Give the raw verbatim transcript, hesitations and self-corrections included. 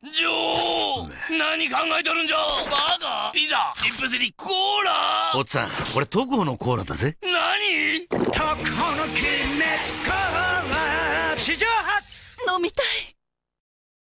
ジョー、何考えとるんじゃ。バカ。ピザ、チップスにコーラ。 おっさん、これ東郷のコーラだぜ。 何？ 東郷のキリンメッツコーラ史上初。 飲みたい。